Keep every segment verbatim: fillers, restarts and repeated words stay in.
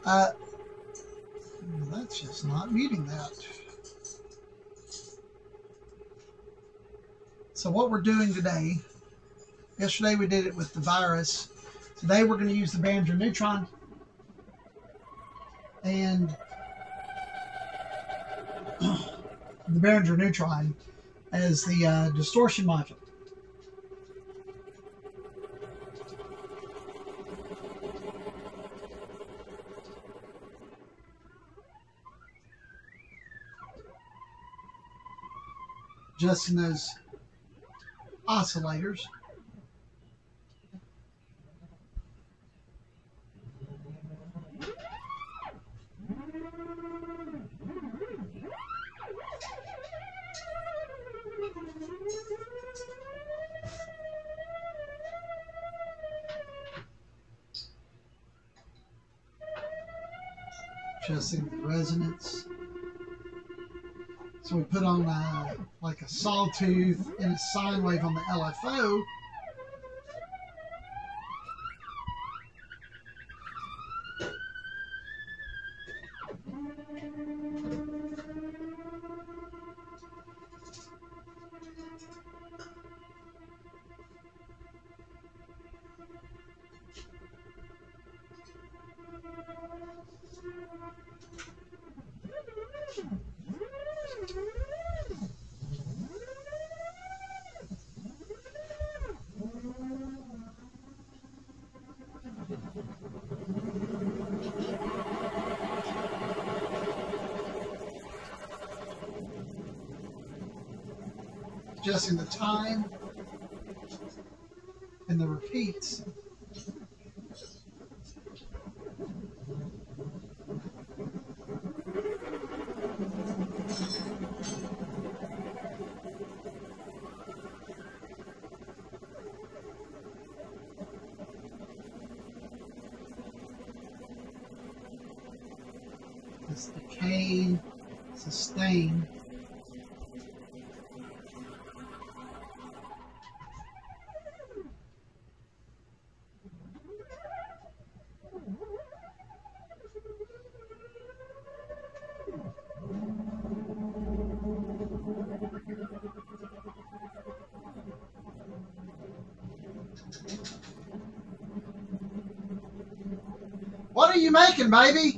Uh, that's just not muting that. So what we're doing today, yesterday we did it with the virus. Today we're going to use the Behringer Neutron and the Behringer Neutron as the uh, distortion module. Adjusting those oscillators. Adjusting the resonance. So we put on uh, like a sawtooth and a sine wave on the L F O. Adjusting the time and the repeats. This decay, sustain. What are you making, baby?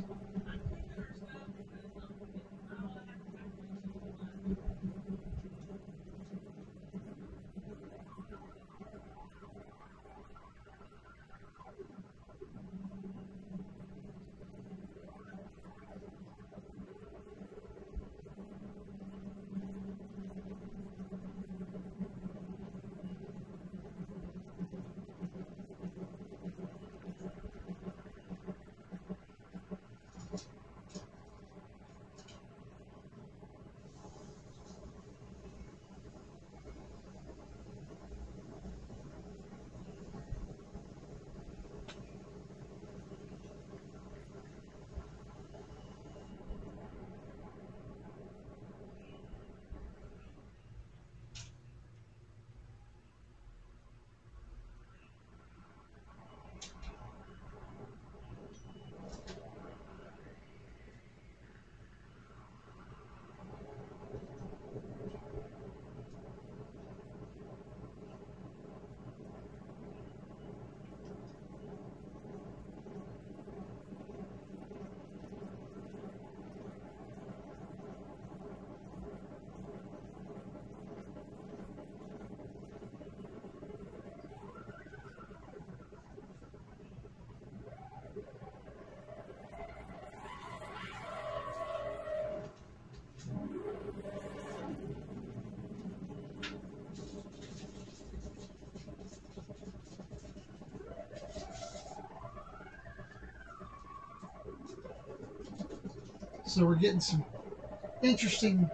So we're getting some interesting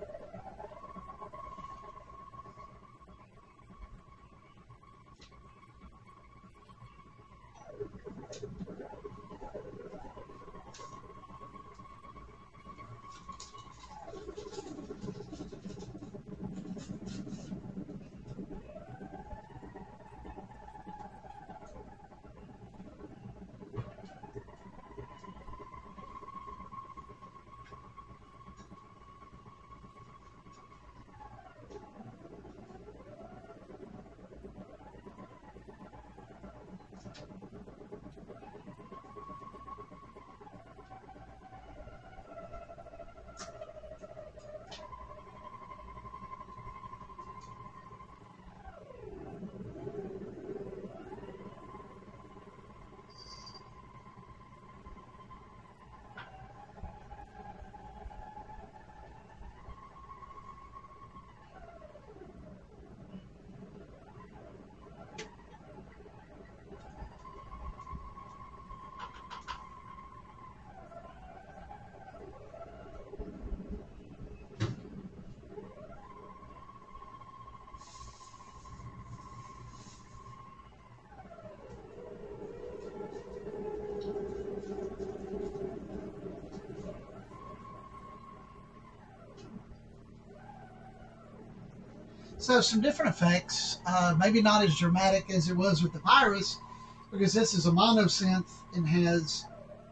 So some different effects, uh, maybe not as dramatic as it was with the Virus, because this is a mono synth and has,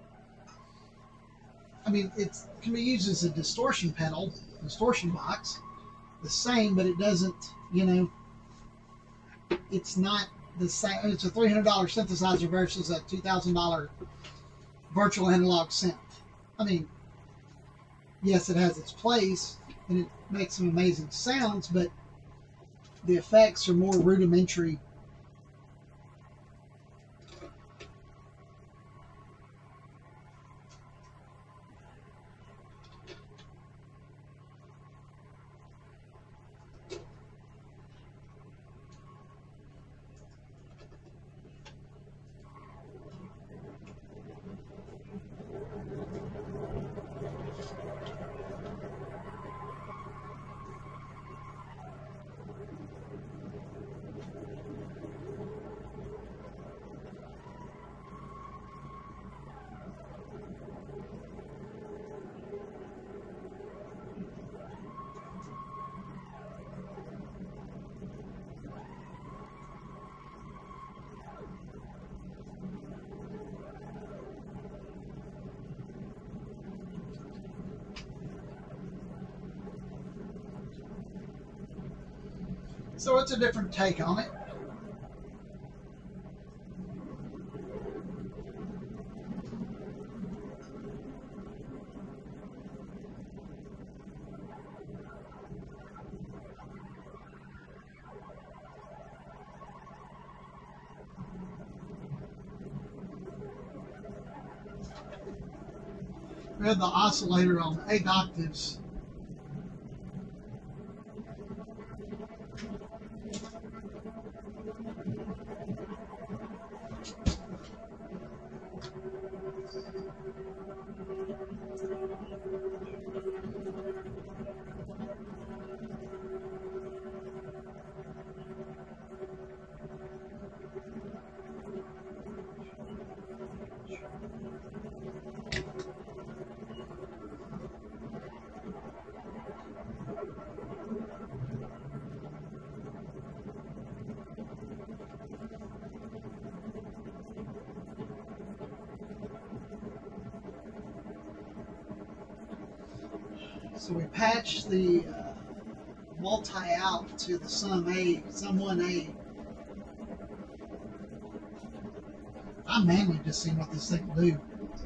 I mean, it can be used as a distortion pedal, distortion box, the same, but it doesn't, you know, it's not the same. It's a three hundred dollar synthesizer versus a two thousand dollar virtual analog synth. I mean, yes, it has its place and it makes some amazing sounds, but the effects are more rudimentary. So it's a different take on it. We have the oscillator on eight octaves. So we patch the uh, multi-out to the sum A, sum one A. I'm mainly just seeing what this thing will do.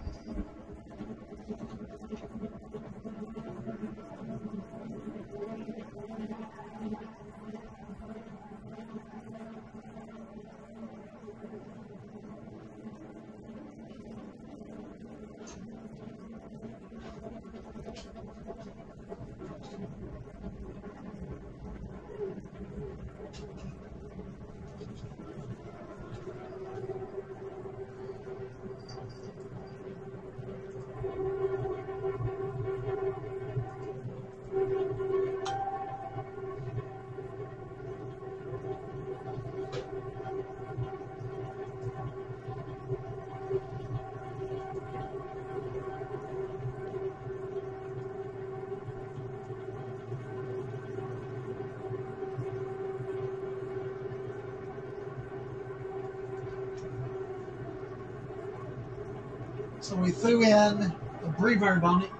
So we threw in a reverb on it.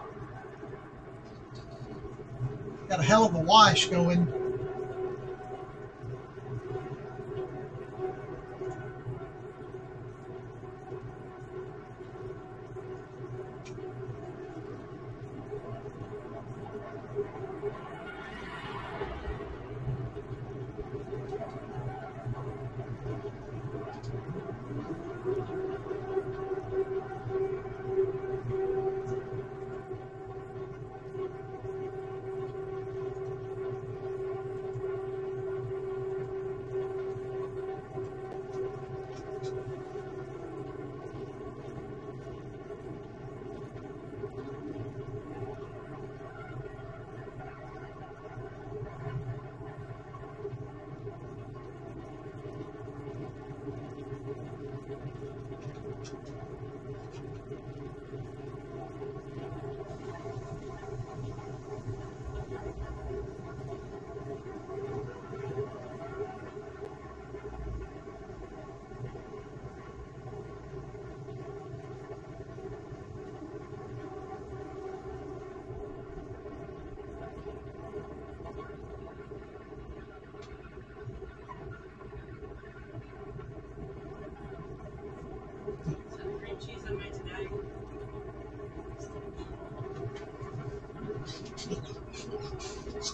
Got a hell of a wash going.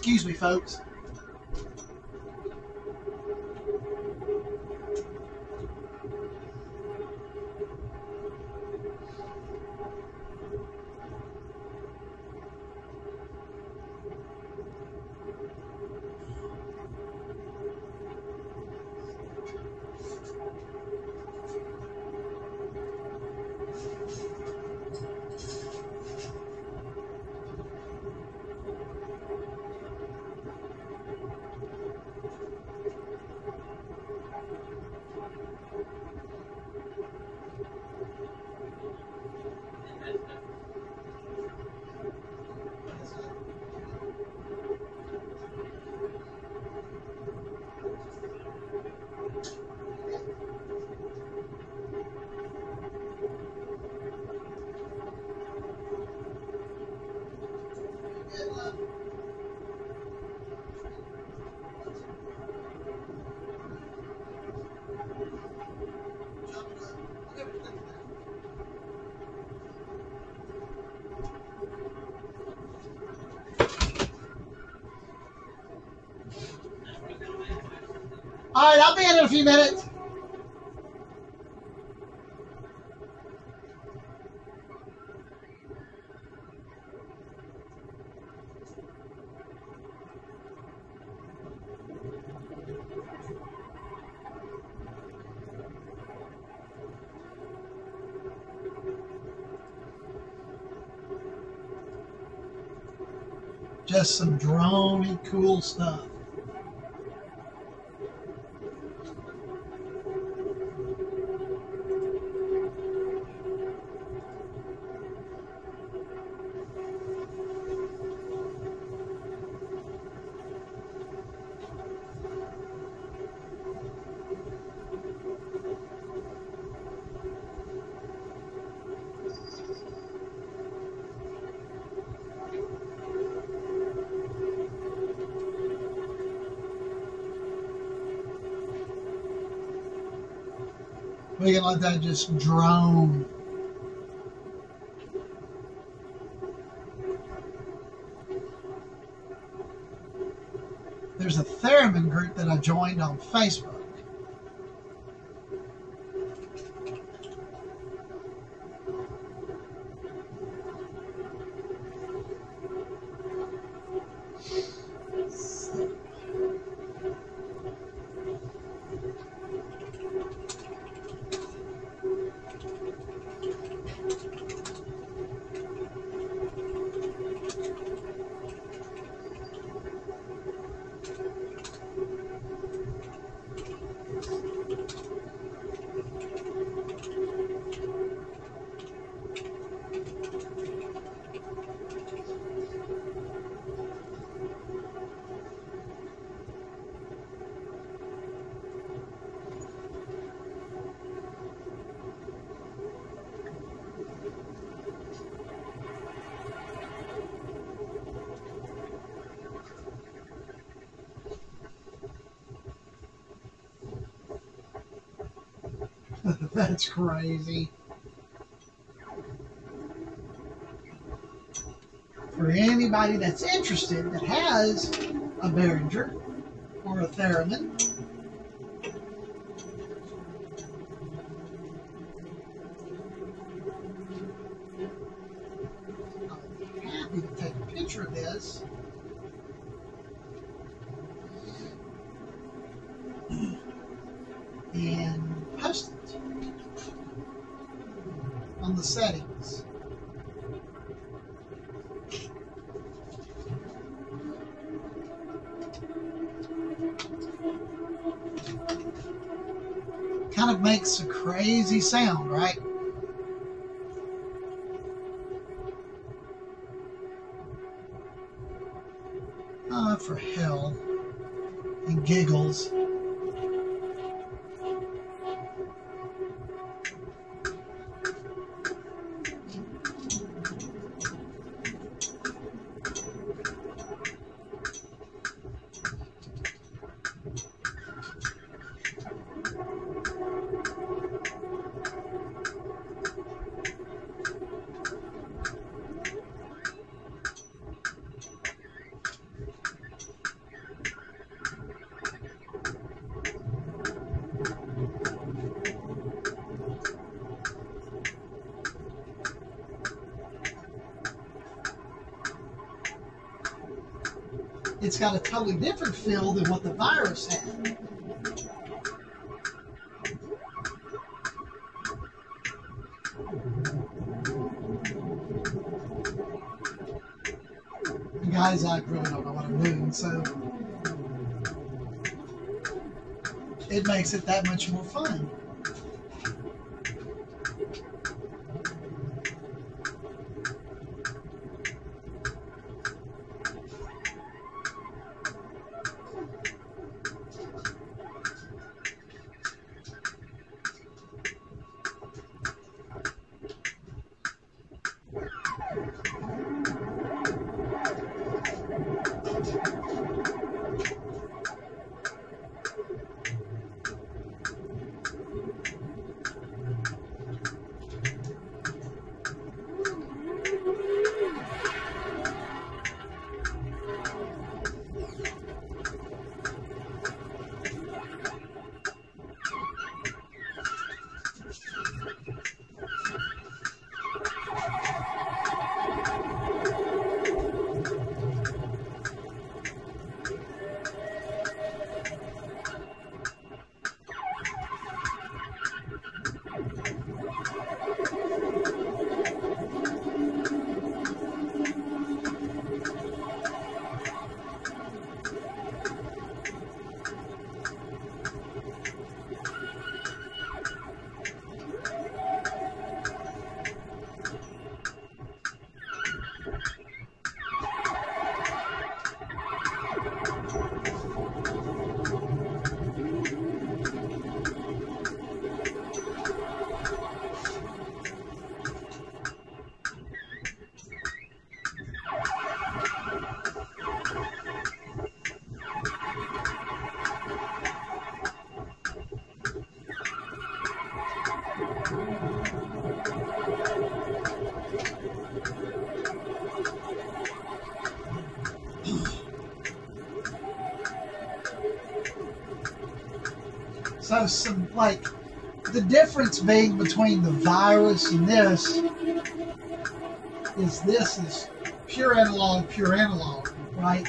Excuse me, folks. All right, I'll be in in a few minutes. Just some droney cool stuff. We can let that just drone. There's a theremin group that I joined on Facebook. That's crazy. For anybody that's interested that has a Behringer or a Theremin, I'll be happy to take a picture of this and post it on the settings. Kind of makes a crazy sound, right? Oh, for hell. And giggles. it's got a totally different feel than what the virus had. And guys, I really don't know what I'm doing, so it makes it that much more fun. So some, like, the difference being between the virus and this is this is pure analog, pure analog, right?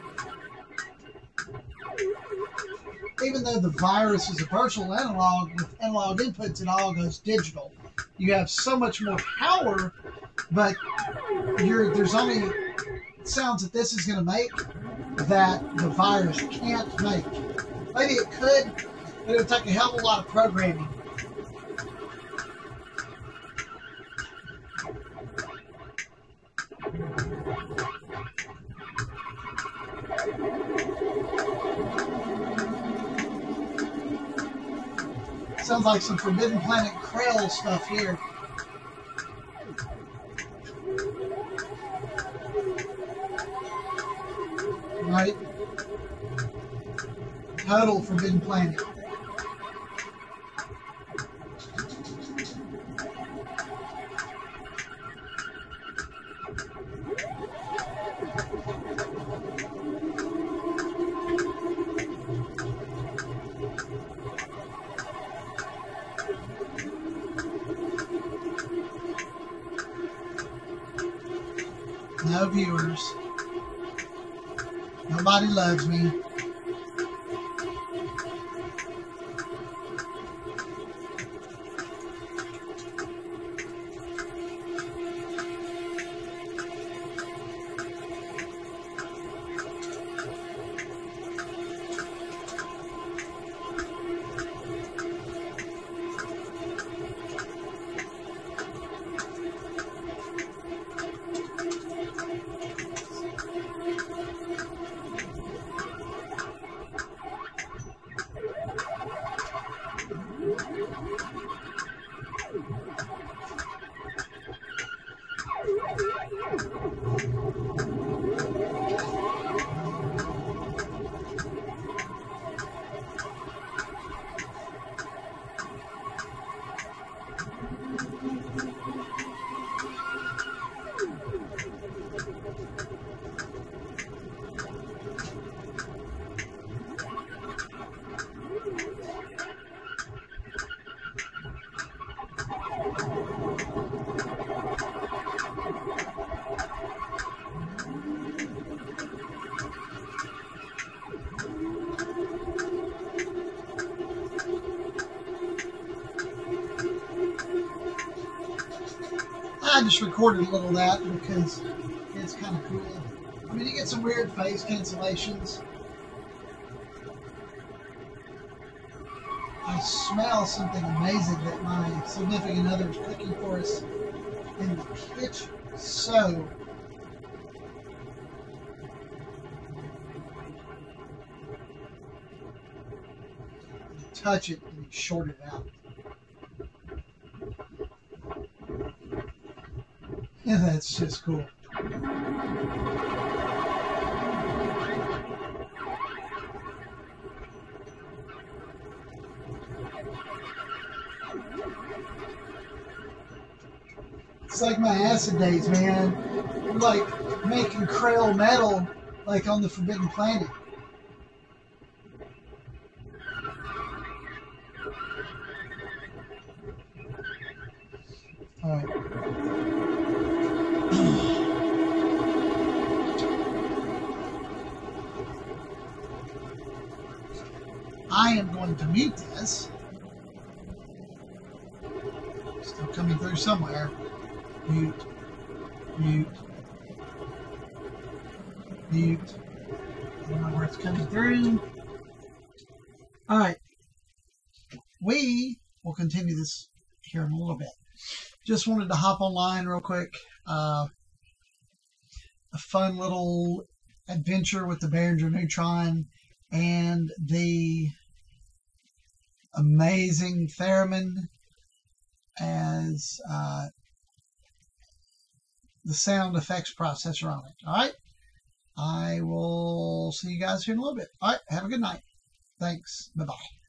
Even though the virus is a virtual analog, with analog inputs, it all goes digital. You have so much more power, but you're, there's only sounds that this is going to make that the virus can't make. Maybe it could, but it would take a hell of a lot of programming. Sounds like some Forbidden Planet Krell stuff here. Right? Total Forbidden Planet. No viewers. Nobody loves me. just recorded a little of that because it's kind of cool. I mean, you get some weird phase cancellations. I smell something amazing that my significant other is cooking for us in the kitchen. So, you touch it and you short it out. Yeah, that's just cool. It's like my acid days, man. I'm like making Krell metal like on the Forbidden Planet. Alright. I am going to mute this. Still coming through somewhere. Mute. Mute. Mute. I don't know where it's coming through. Alright. We will continue this here in a little bit. Just wanted to hop online real quick. Uh, a fun little adventure with the Behringer Neutron and the amazing Theremin as uh, the sound effects processor on it. Alright? I will see you guys here in a little bit. Alright, have a good night. Thanks. Bye-bye.